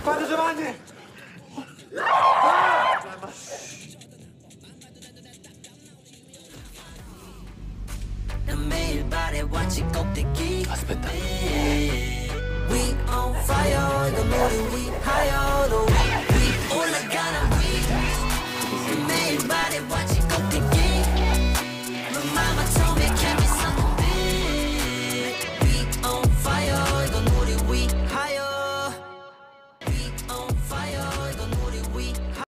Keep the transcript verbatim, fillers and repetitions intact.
Padre Giovanni! Aspetta. We on fire, the morning we higher, the